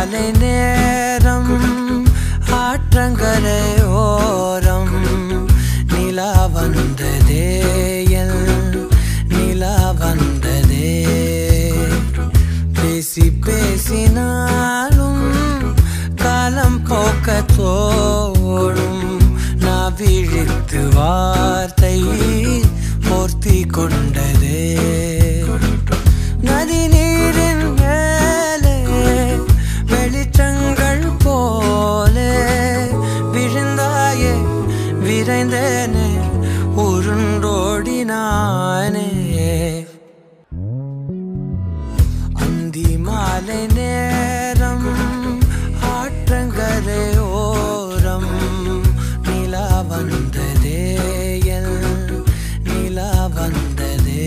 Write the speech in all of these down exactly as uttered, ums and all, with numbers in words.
மாலை நேரம் ஆற்றங்கரையோரம் நிலா வந்ததே என் நிலா வந்ததே பேசி பேசினாலும் காலம் போக்க தோடும் நான் விழித்து வார்த்தை போர்த்தி கொண்டதே நதி நீரின் மேலே வெளிச்சங்கள் போலே விழுந்தாயே விரைந்தேனே உருண்டோடினானே அந்தி மாலை நேரம் ஆற்றங்கரையோரம் நிலா வந்ததே என் நிலா வந்ததே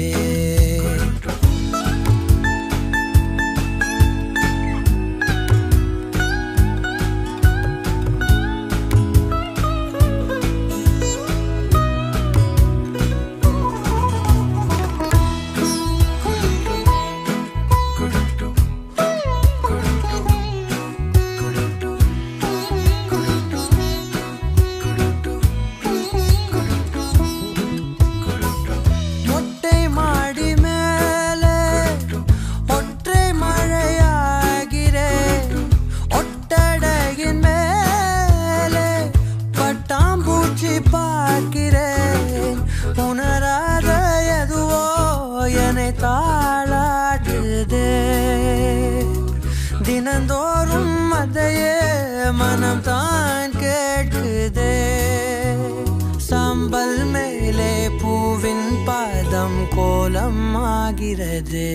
தினந்தோறும் அதையே மனம் தான் கேட்குதே சாம்பல் மேலே பூவின் பாதம் கோலம் ஆகிறது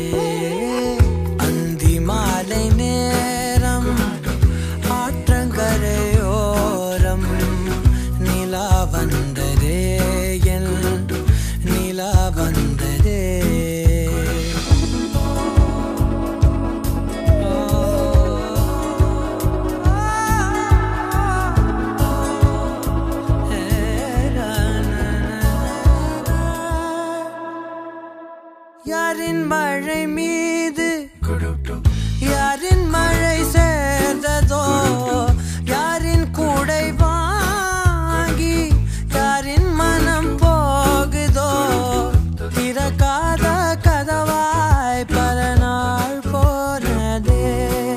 அந்தி மாலை நேரம் ஆற்றங்கரையோரம் நிலா வந்ததே என் நிலா வந்ததே யாரின் மழை மீது யாரின் மழை சேர்ந்ததோ யாரின் கூடை வாங்கி யாரின் மனம் போகுதோ திறக்காத கதவாய் பல நாள் போனதே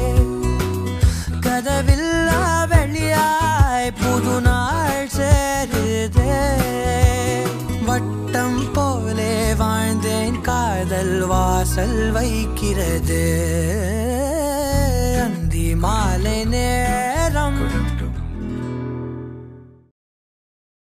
கதவில்லா வெளியாய் புது நாள் சேருதே வட்டம் போலே வாழ்ந்தேன் காதல் வாசல் வைக்கிறது அந்தி மாலை நேரம்